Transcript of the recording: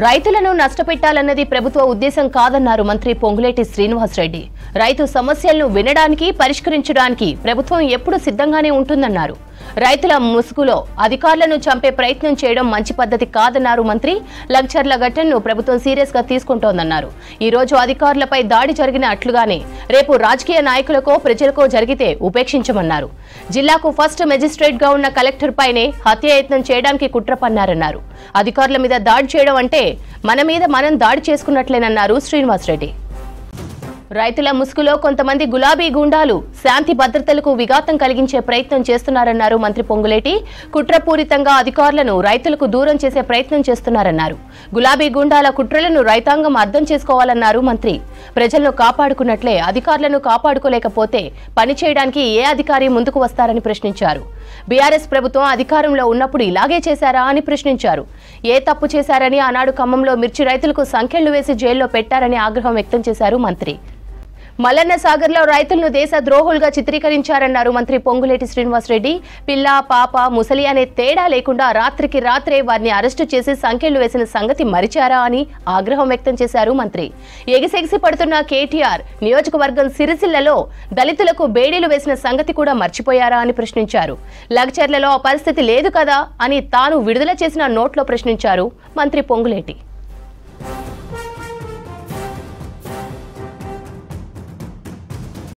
రైతులను నష్టపెట్టాలన్నది ప్రభుత్వ ఉద్దేశం కాదన్నారు మంత్రి పొంగులేటి శ్రీనివాసరెడ్డి. రైతు సమస్యలను వినడానికి, పరిష్కరించడానికి ప్రభుత్వం ఎప్పుడూ సిద్ధంగానే ఉంటుందన్నారు. రైతుల ముసుగులో అధికారులను చంపే ప్రయత్నం చేయడం మంచి పద్ధతి కాదన్నారు మంత్రి. లగ్చర్ల ఘటనను ప్రభుత్వం సీరియస్ గా తీసుకుంటోందన్నారు. ఈ రోజు అధికారులపై దాడి జరిగిన అట్లుగానే రేపు రాజకీయ నాయకులకో ప్రజలకో జరిగితే ఉపేక్షించమన్నారు. జిల్లాకు ఫస్ట్ మెజిస్ట్రేట్ గా ఉన్న కలెక్టర్ పైనే హత్యాయత్నం చేయడానికి కుట్ర పన్నారన్నారు. అధికారుల మీద దాడి చేయడం అంటే మన మీద మనం దాడి చేసుకున్నట్లేనన్నారు శ్రీనివాసరెడ్డి. రైతుల ముసుగులో కొంతమంది గులాబీ గుండాలు శాంతి భద్రతలకు విఘాతం కలిగించే ప్రయత్నం చేస్తున్నారన్నారు మంత్రి పొంగులేటి. కుట్రపూరితంగా అధికారులను రైతులకు దూరం చేసే ప్రయత్నం చేస్తున్నారన్నారు. గులాబీ గుండాల కుట్రలను రైతాంగం అర్థం చేసుకోవాలన్నారు మంత్రి. ప్రజలను కాపాడుకున్నట్లే అధికారులను కాపాడుకోలేకపోతే పనిచేయడానికి ఏ అధికారి ముందుకు వస్తారని ప్రశ్నించారు. బీఆర్ఎస్ ప్రభుత్వం అధికారంలో ఉన్నప్పుడు ఇలాగే చేశారా అని ప్రశ్నించారు. ఏ తప్పు చేశారని ఆనాడు ఖమ్మంలో మిర్చి రైతులకు సంఖ్యలు వేసి జైల్లో పెట్టారని ఆగ్రహం వ్యక్తం చేశారు మంత్రి. మల్లన్న సాగర్ లో రైతులను దేశ ద్రోహులుగా చిత్రీకరించారన్నారు మంత్రి పొంగులేటి శ్రీనివాసరెడ్డి. పిల్ల, పాప, ముసలి అనే తేడా లేకుండా రాత్రికి రాత్రే వారిని అరెస్టు చేసి సంఖ్యలు వేసిన సంగతి మరిచారా అని ఆగ్రహం వ్యక్తం చేశారు మంత్రి. ఎగిసెగిసి పడుతున్న కేటీఆర్ నియోజకవర్గం సిరిసిల్లలో దళితులకు బేడీలు వేసిన సంగతి కూడా మర్చిపోయారా అని ప్రశ్నించారు. లగ్చర్లలో ఆ పరిస్థితి లేదు కదా అని తాను విడుదల చేసిన నోట్లో ప్రశ్నించారు మంత్రి పొంగులేటి.